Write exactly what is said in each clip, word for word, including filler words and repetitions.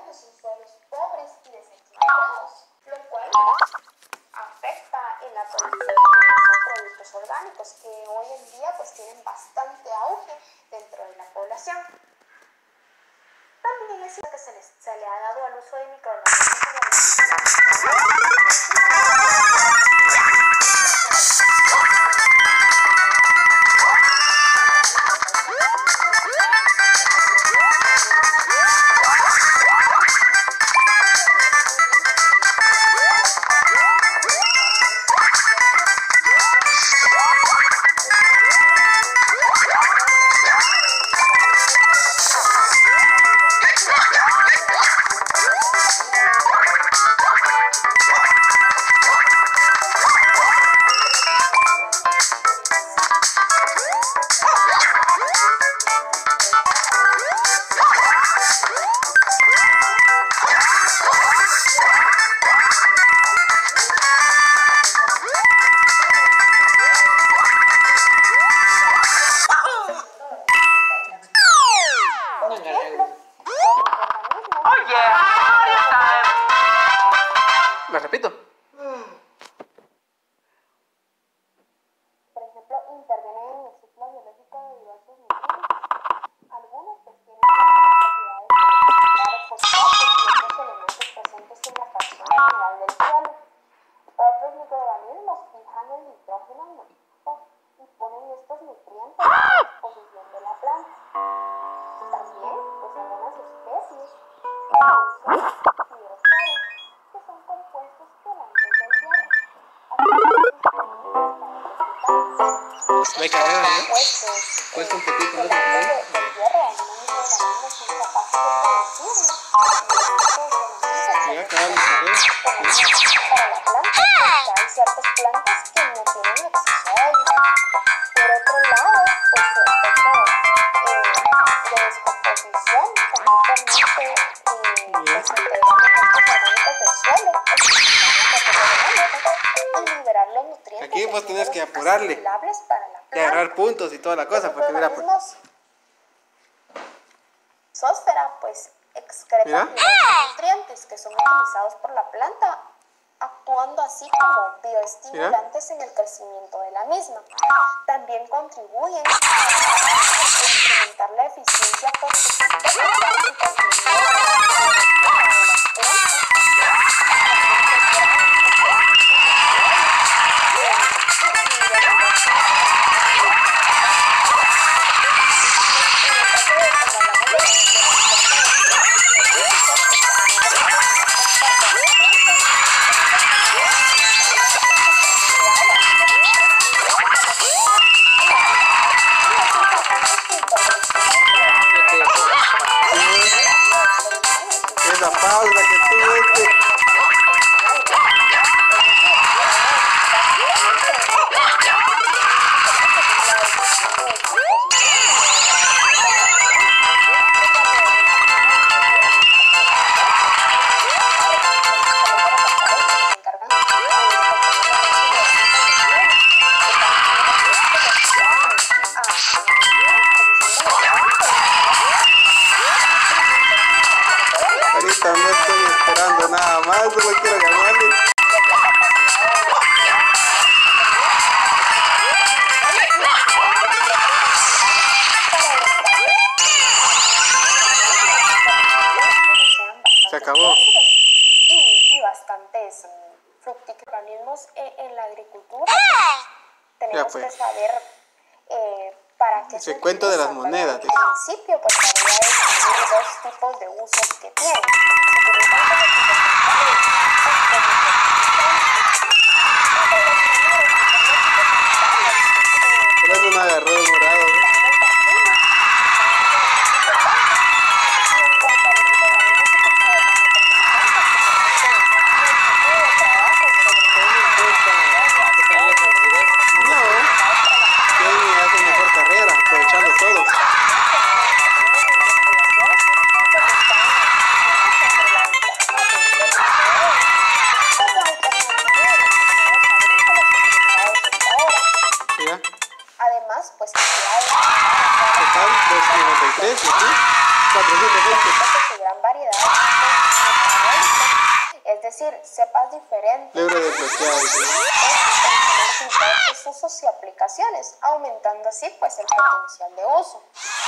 que son suelos pobres y desequilibrados, lo cual afecta en la producción de productos orgánicos que hoy en día pues tienen bastante auge dentro de la población. También es cierto que se, les, se le ha dado al uso de microorganismos como ¿La repito? Por ejemplo, intervienen en el ciclo biológico de diversos nutrientes. Algunos pues tienen propiedades de fosfatos y otros elementos presentes en la fracción mineral del suelo. Otros microorganismos fijan el nitrógeno en el suelo y ponen estos nutrientes a disposición de la planta. También, pues algunas especies son biosferos, que son compuestos quelantes del hierro. No hay carrera, ¿no? Compuestos Puedes competir con otros, quelantes ¿no? del hierro, algunos microorganismos son capaces de producirlos. Ya acabaron las carreras. Para la planta, porque hay ciertas plantas que no tienen acceso a ellos. Por otro lado, pues su efecto eh, de descomposición también permite que pues, se integren compuestos orgánicos del suelo y liberar los nutrientes. Aquí vos tenés que apurarle asimilables para la y agarrar puntos y toda la cosa, porque mira, pues, Sósfera, pues excretan nutrientes que son utilizados por la planta, actuando así como bioestimulantes en el crecimiento de la misma. También contribuyen a incrementar la eficiencia fotosíntesis y contribuyen a la las plantas. esa pausa que tuviste. Ahorita no estoy esperando nada más, solo quiero ganarle. Se acabó. Y, y bastantes fructíferos organismos en, en la agricultura. Tenemos Ya, pues. que saber eh, para qué Se cuento de las monedas. En principio, pues habría de distinguir dos tipos de usos que tienen. Se utilizan como Pero eso no agarró el morado, ¿eh? Aprovechando todo. ¿Ya? Además, pues total doscientos noventa y tres y aquí cuatrocientos veinte. su gran variedad decir, cepas diferentes, libro desbloqueado. sus usos y aplicaciones, aumentando así pues el potencial de uso.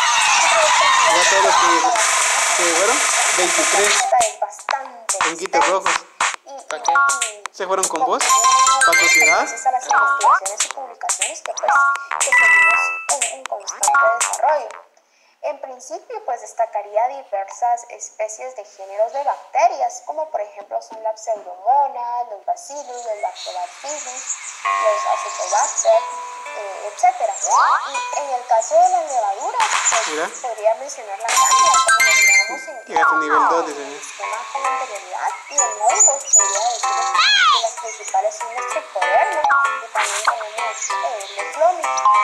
Ya todos los que se fueron, veintitrés Es bastante honguitos rojos. ¿Para qué? ¿Se fueron con vos? ¿Patrocinada? Gracias a las investigaciones y publicaciones que, pues, que seguimos en, en constante desarrollo. En principio, pues destacaría diversas especies de géneros de bacterias, como por ejemplo son la pseudomonas, los bacillus, los lactobacillus, los acetobacter, eh, etcétera. Y en el caso de las levaduras, pues, podría mencionar la cándida, como mencionamos en Llegaste a nivel dos, el dice. esquema con anterioridad, y en hongos podría decir que las principales son los tricodermos, y también tenemos eh, los flomis.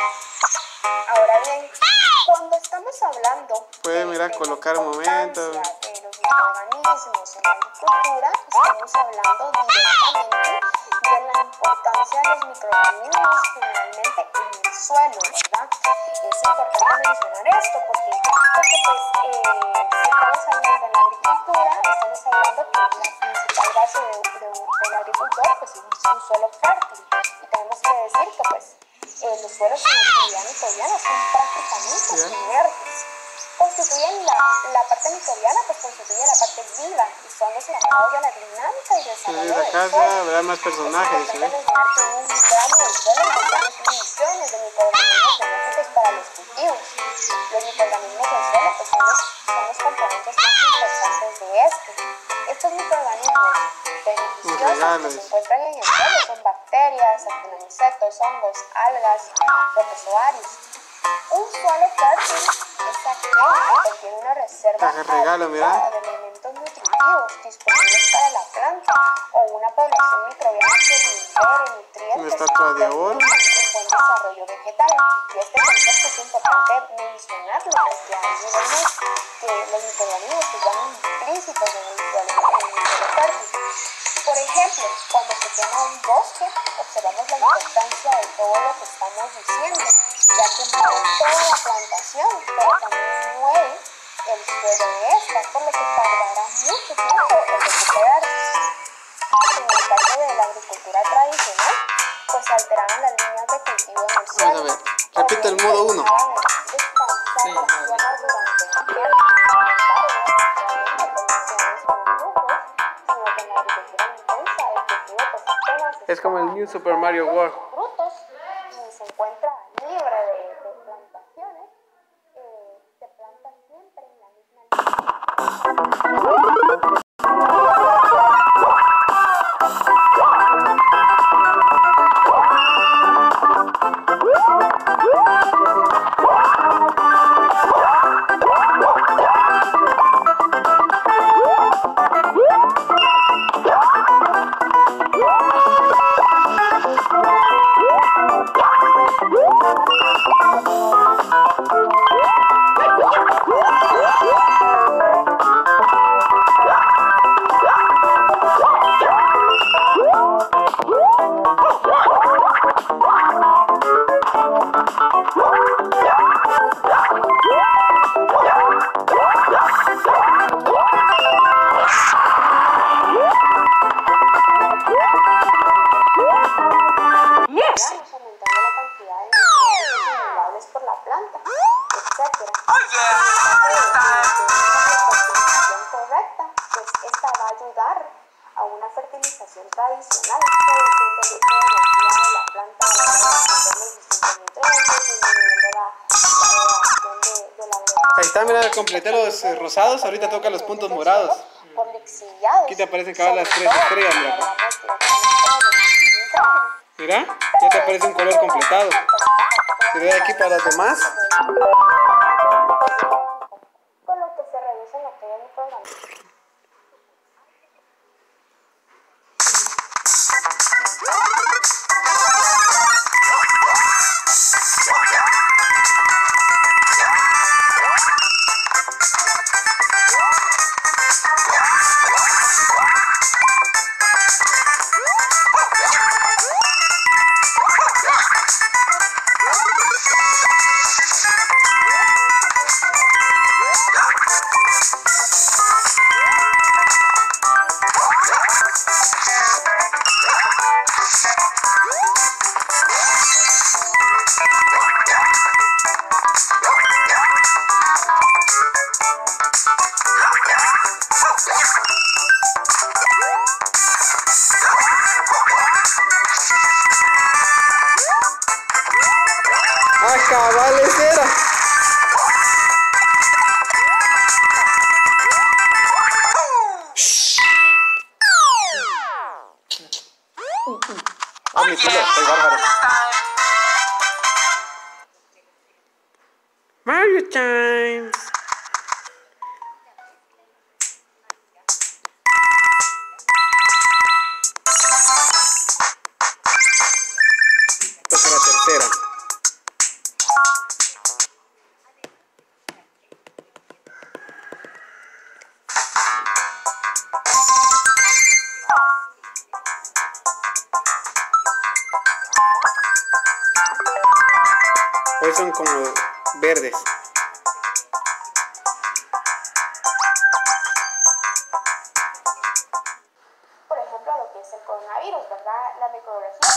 Ahora bien, cuando estamos hablando Puede, mira, de colocar la un momento. importancia de los microorganismos en la agricultura, estamos hablando directamente de la importancia de los microorganismos generalmente en el suelo, ¿verdad? Es importante mencionar esto porque, porque pues, eh, si estamos hablando de la agricultura, estamos hablando que la principal base de, de, del agricultor pues, es un suelo fértil. Y tenemos que decir que pues, Eh, los suelos en la actividad microbiana son prácticamente yeah. inertes. Constituyen la, la parte microbiana, pues constituye la parte viva y son los encargados de la dinámica y desarrollo En la del casa suelo. habrá más personajes. Es ¿Sí? importante mencionar que en un gramo del suelo encontramos millones de microorganismos benéficos para los cultivos. Los microorganismos del suelo pues, son, los, son los componentes más importantes de este. Estos microorganismos beneficiosos que se encuentran en el suelo son bacterias, actinomycetos, hongos, algas, protozoarios. Un suelo fértil es aquel que contiene una reserva regalo, mira. de elementos nutritivos disponibles para la planta o una población microbiana que libere nutrientes Una estatua de oro. un buen desarrollo vegetal. Y este concepto es importante mencionarlo porque ahí vemos que los microorganismos que van implícitos en el suelo, en el suelo fértil. Por ejemplo, cuando se quema un bosque, observamos la importancia de todo lo que estamos diciendo, ya que muere toda la plantación, pero también muere el suelo de esta, por lo que tardará mucho tiempo en recuperarse. En el caso de la agricultura tradicional, pues se alteraban las líneas de cultivo en el suelo. Vamos a ver, repito el modo uno. Sí, Es como el New Super Mario World. Frutos y se encuentra libre de, de plantaciones, eh, se planta siempre en la misma línea. Tradicional, produciendo el uso de energía de la planta a la hora de absorber los distintos nutrientes, disminuyendo la degradación de, de la agricultura. Ahí está, mira, completé los eh, rosados, ahorita toca los puntos morados. Por lixiviados. Aquí te aparecen cada las tres estrellas, mira. Mira, ya te aparece un color completado. Se ve aquí para los demás. Con lo que se reducen los pequeños microorganismos. Mario Times. Esta es la tercera. Hoy son como verdes. Por ejemplo, lo que es el coronavirus, ¿verdad? La metodología